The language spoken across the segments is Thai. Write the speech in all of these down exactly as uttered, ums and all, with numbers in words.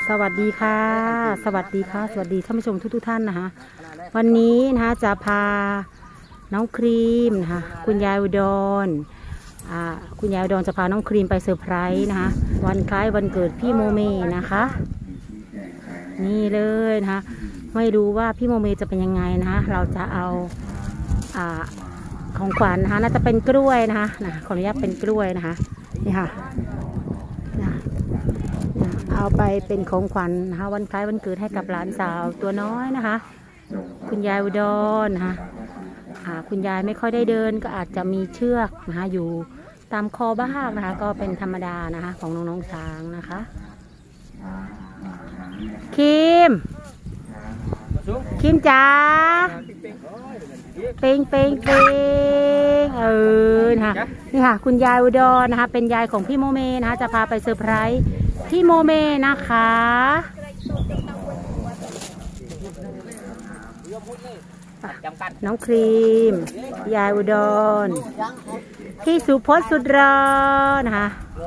สวัสดีค่ะสวัสดีค่ะสวัสดีท่านผู้ชมทุกๆท่านนะคะวันนี้นะคะจะพาน้องครีมนะคะคุณยายอุดรอ่าคุณยายอุดรจะพาน้องครีมไปเซอร์ไพรส์นะคะวันคล้ายวันเกิดพี่โมเมนะคะนี่เลยนะคะไม่รู้ว่าพี่โมเมจะเป็นยังไงนะคะเราจะเอาอ่าของขวัญนะคะน่าจะเป็นกล้วยนะคะนะขออนุญาตเป็นกล้วยนะคะนี่ค่ะเอาไปเป็นของขวัญนะคะวันคล้ายวันเกิดให้กับหลานสาวตัวน้อยนะคะคุณยายอุดรนะคะคุณยายไม่ค่อยได้เดินก็อาจจะมีเชือกนะคะอยู่ตามคอบ้างนะคะก็เป็นธรรมดานะคะของน้องๆช้างนะคะคิมคิมจ๋าเป่งเป่งเป่งเออนะคะนี่ค่ะคุณยายอุดรนะคะเป็นยายของพี่โมเมนะคะจะพาไปเซอร์ไพรส์พี่โมเมนะคะน้องครีมยายอุดรพี่สุพจน์สุดรอนะคะ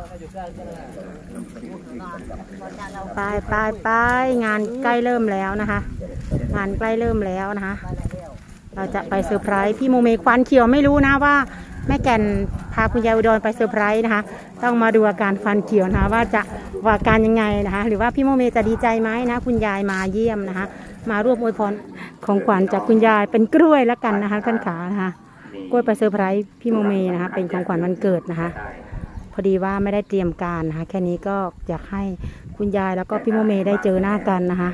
ไปไปไปงานใกล้เริ่มแล้วนะคะงานใกล้เริ่มแล้วนะคะเราจะไปเซอร์ไพรส์พี่โมเมควันเขียวไม่รู้นะว่าแม่แก่นพาคุณยายอุดรไปเซอร์ไพรส์นะคะต้องมาดูอาการฟันเขียวนะคะว่าจะว่าการยังไงนะคะหรือว่าพี่โมเมจะดีใจไหมนะคุณยายมาเยี่ยมนะคะมาร่วมอวยพรของขวัญจากคุณยายเป็นกล้วยแล้วกันนะคะท่านขานะคะกล้วยไปเซอร์ไพรส์พี่โมเมนะคะเป็นของขวัญวันเกิดนะคะพอดีว่าไม่ได้เตรียมการนะคะแค่นี้ก็อยากให้คุณยายแล้วก็พี่โมเมได้เจอหน้ากันนะคะ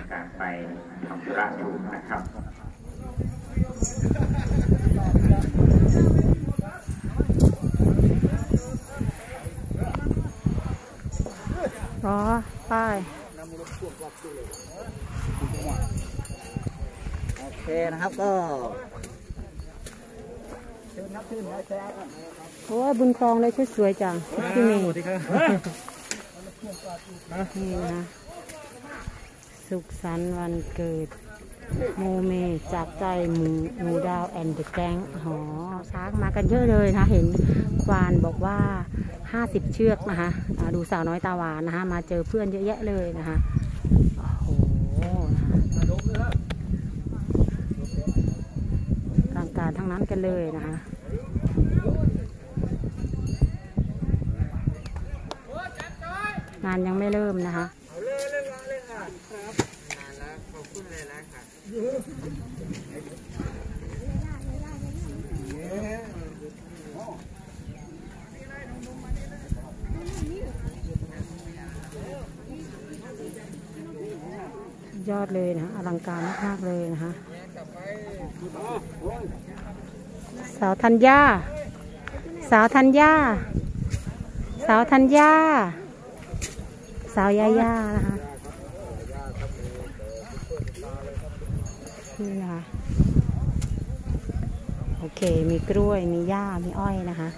รอไปโอเคนะครับก็โอ้ยบุญครองเลยชุดสวยจังพี่เมย์นี่นะสุขสันต์วันเกิดโมเมจากใจหมูหมูดาวแอนด์เดอะแก๊งหอช้างมากันเยอะเลยนะเห็นควานบอกว่าห้าสิบเชือกนะคะดูสาวน้อยตาหวานนะคะมาเจอเพื่อนเยอะแยะเลยนะคะโอ้โหกลางการทั้งนั้นกันเลยนะคะงานยังไม่เริ่มนะคะยอดเลยนะอลังการมากๆเลยนะคะสาวธัญญาสาวธัญญาสาวธัญญาสาวยาย่านะคะนี่นะคะโอเคมีกล้วยมีหญ้ามีอ้อยนะคะ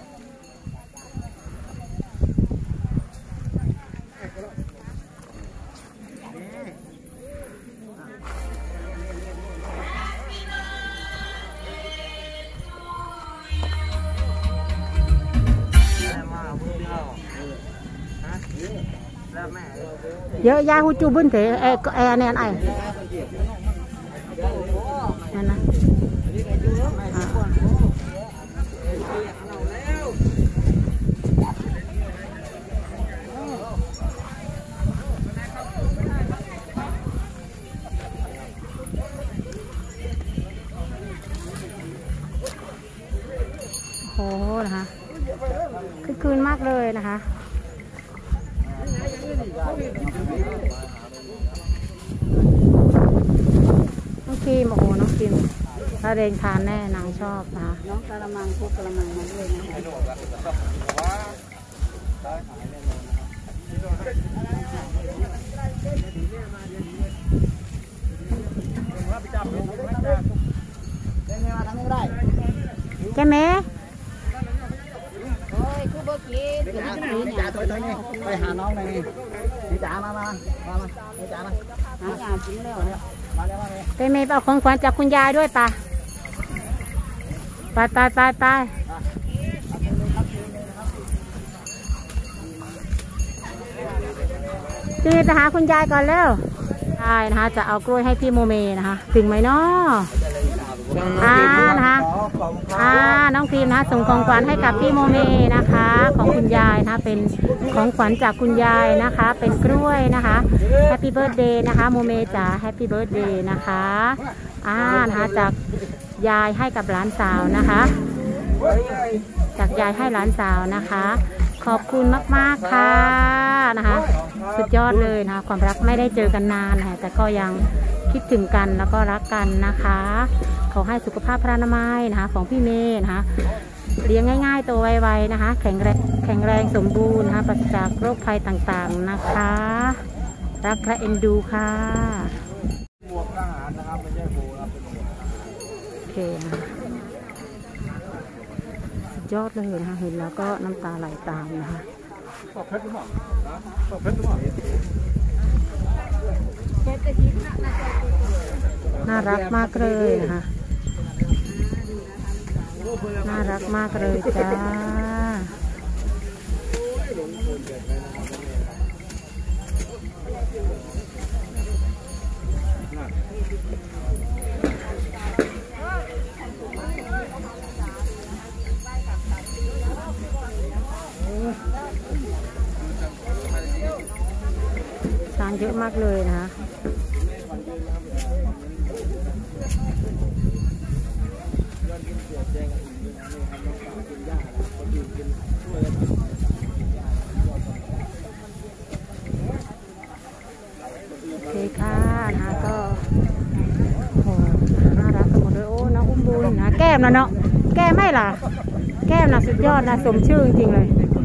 เยอะยาหูจูบุ้นเถอะเอเอเนี่ยไอ้นั่นนะโอ้โหนะคะคึกคืนมากเลยนะคะน้องครีมโอ้โหน้องครีมถ้าเรนทานแน่นางชอบนะน้องกระมังพวกกระมังมาด้วยนะคะแกแม่พี่จ๋าถอยถอยนี่ไปหาน้องหน่อยนี่พี่จ๋ามามามามาพี่จ๋ามาหางานจริงแล้วเนี่ยมาแล้วมาเลยไปเมย์เอาของขวัญจากคุณยายด้วยป่ะไปไปไปไปเตีไปหาคุณยายก่อนเร็วใช่นะคะจะเอากล้วยให้พี่โมเมนะคะถึงไหมเนาะอ่านะคะอ่าน้องพิมนะคะส่งของขวัญให้กับพี่โมเมนะคะของคุณยายนะคะเป็นของขวัญจากคุณยายนะคะเป็นกล้วยนะคะแฮปปี้เบิร์ดเดย์นะคะโมเมจ๋าแฮปปี้เบิร์ดเดย์นะคะอ่านะคะจากยายให้กับหลานสาวนะคะจากยายให้หลานสาวนะคะขอบคุณมากๆค่ะนะคะสุดยอดเลยนะคะความรักไม่ได้เจอกันนานนะคะแต่ก็ยังคิดถึงกันแล้วก็รักกันนะคะขอให้สุขภาพพระนามัยนะคะของพี่เมย์นะคะเลี้ยงง่ายๆตัวไวๆนะคะแข็งแรงแข็งแรงสมบูรณ์นะคะปราศจากโรคภัยต่างๆนะคะรักและเอ็นดูค่ะโอเคนะสุดยอดเลยนะคะเห็นแล้วก็น้ำตาไหลตามนะคะน่ารักมากเลยนะคะน่ารักมากเลยจ้าช้างเยอะมากเลยนะคะโอเคค่ะนะคะก็โอ้น่ารักกันหมดเลยโอ้น้องอุ้มบุญนะแก้มนะเนาะแก้มไม่ล่ะแก้มนะสุดยอดนะสมชื่อจริงๆเลย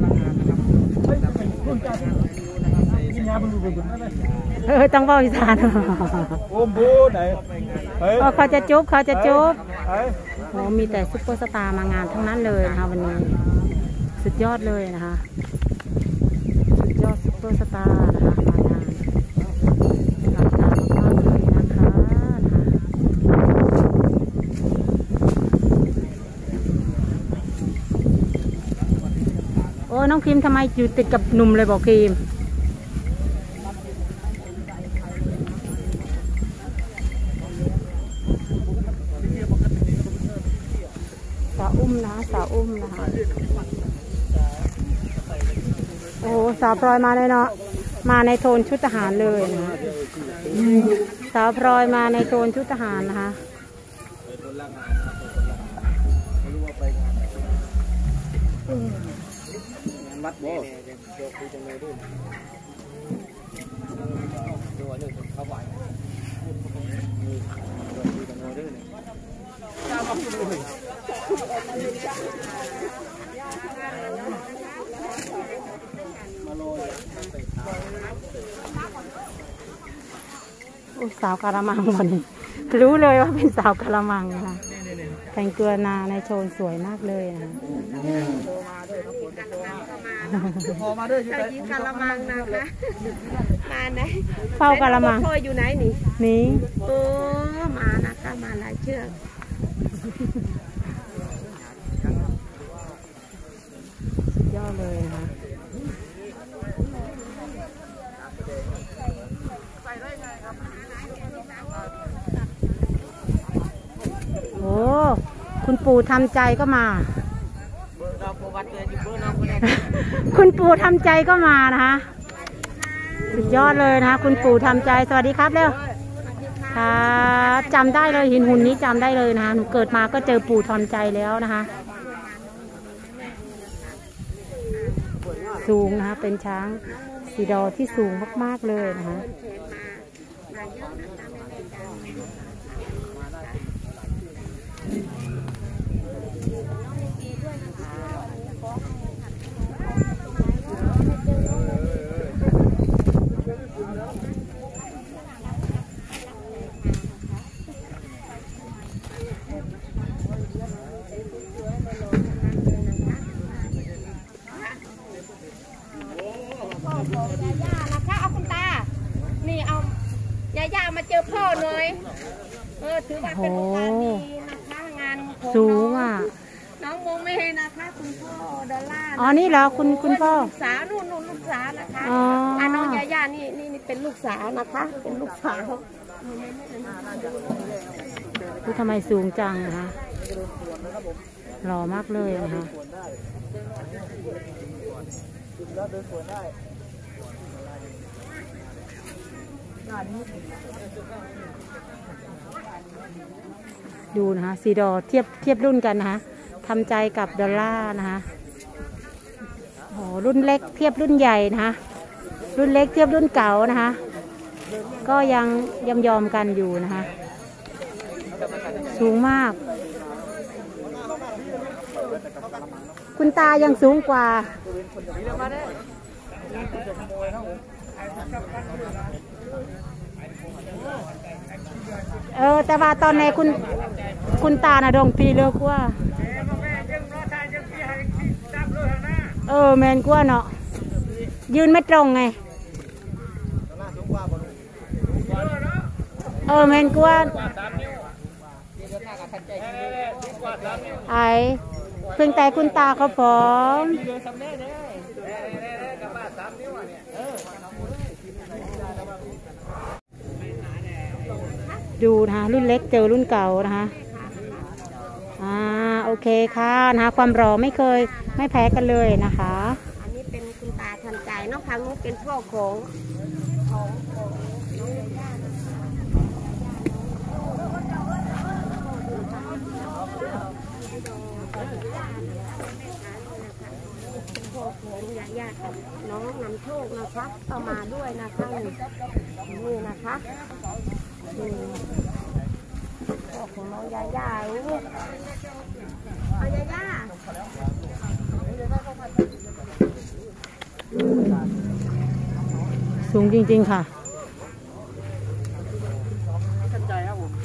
เออต้องบอกอีสานอุ้มบุญไหนเขาจะจุ๊บเขาจะจุ๊บโอ้มีแต่ซุปเปอร์สตาร์มางานทั้งนั้นเลยนะคะวันนี้สุดยอดเลยนะคะสุดยอดซุปเปอร์สตาร์นะคะมางานหลังการมากๆเลยนะคะนะคะโอ้น้องครีมทำไมอยู่ติดกับหนุ่มเลยบอกครีมสาวอุ้มนะคะสาวอุ้มนะคะโอ้สาวพลอยมาเลยเนาะมาในโทนชุดทหารเลยนะสาวพลอยมาในโทนชุดทหารนะคะวัดโบสาวกะละมังวันนี้รู้เลยว่าเป็นสาวกะละมังค่ะแต่งตัวนาในโชนสวยมากเลยนะพอมาด้วยใช่ไหมกะละมังนะคะมาไหนเฝ้ากะละมังพ่ออยู่ไหนนี่นี่โอ้มานะคะมาหลายเชือกสุดยอดเลยนะคะโอ้คุณปู่ทำใจก็มาคุณปู่ทำใจก็มานะคะสุดยอดเลยนะคะคุณปู่ทำใจสวัสดีครับเร็วครับจำได้เลยหินหุ่นนี้จำได้เลยนะคะหนูเกิดมาก็เจอปู่ทำใจแล้วนะคะสูงนะคะเป็นช้างสีดอที่สูงมากๆเลยนะคะมาเจอพ่อหน่อยเออถือว่าเป็นโอกาสดีนะคะงานของสูงอ่ะน้องโมเมนะคะคุณพ่อดอลลาร์อ๋อนี่เหรอคุณคุณพ่อลูกสาวนู่นนู่นลูกสาวนะคะอ่าน้องยาย่านี่นี่เป็นลูกสาวนะคะ เป็นลูกสาวคือทำไมสูงจังนะคะหล่อมากเลยนะคะดูนะคะซีดอเทียบเทียบรุ่นกันนะคะทำใจกับดอลลาร์นะคะโอ้รุ่นเล็กเทียบรุ่นใหญ่นะคะรุ่นเล็กเทียบรุ่นเก่านะคะก็ยังยอมยอมกันอยู่นะคะสูงมากคุณตายังสูงกว่าเออแต่ว่าตอนในคุณคุณตาน่ะดงปีเลิกว่าเออแมนกว่าเนาะยืนไม่ตรงไงเออแมนกว่าไอเพิ่งแต่คุณตาเขาพร้อมดูนะคะรุ่นเล็กเจอรุ่นเก่านะคะอ่าโอเคค่ะนะคะความรอไม่เคยไม่แพ้กันเลยนะคะอันนี้เป็นคุณตาทันใจเนาะทางนู้นเป็นพ่อของของของน้องย่าพ่อของยาย่ากับน้องนำโชคนะคะเอามาด้วยนะคะนี่นะคะนี่พ่อของน้องยาย่าเอายาย่าสูงจริงๆค่ะทันใจครับผม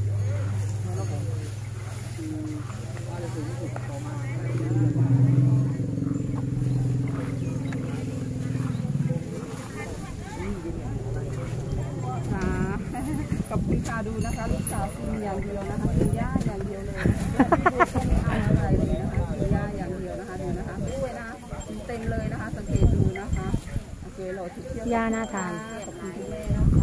กับคุณตาดูนะคะลูกสาวกินอย่างเดียวนะคะกินหญ้าอย่างเดียวเลยไม่ทานอะไรเลยนะคะกินหญ้าอย่างเดียวนะคะดูนะคะด้วยนะเต็มเลยนะคะสังเกตดูนะคะโอเคเราที่เที่ยวหญ้าน่าทานขอบคุณที่แม่นะคะ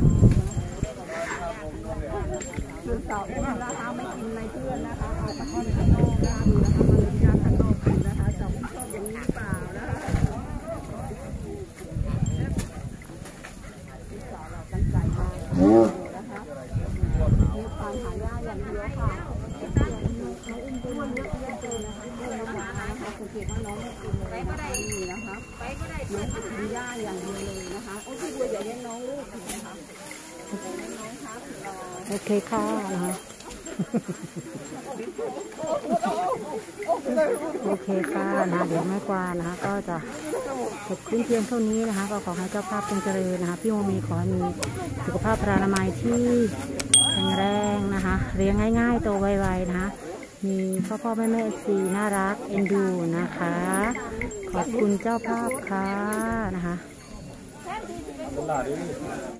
ลูกสาวอุ้มนะคะไม่กินอะไรเพื่อนนะคะเอาไปข้างนอกนะคะดูนะคะมาเลี้ยงยาข้างนอกกินนะคะจะไม่ชอบอย่างนี้เปล่านะคะลูกสาวเราตั้งใจมากนะคะมีความหายากอย่างเดียวค่ะน้องอุ้มดูมันเยอะแยะเลยนะคะดูน้องหมานะคะสังเกตว่าน้องไม่กินเลยนะคะนี่นะคะน้องกินหญ้าอย่างเดียวเลยนะคะโอ้พี่บัวอย่าเลี้ยงน้องลูกนะคะน้องครับโอเคค่ะนะคะโอเคค่ะนะเดี๋ยวแม่กวานะคะก็จะจบคลิปเพียงเท่านี้นะคะก็ขอให้เจ้าภาพเป็นเจริญนะคะพี่โมมีขอให้มีสุขภาพพลานามัยที่แข็งแรงนะคะเลี้ยงง่ายๆโตไวๆนะคะมีพ่อพ่อแม่แม่ซีน่ารักเอ็นดูนะคะขอบคุณเจ้าภาพค่ะนะคะ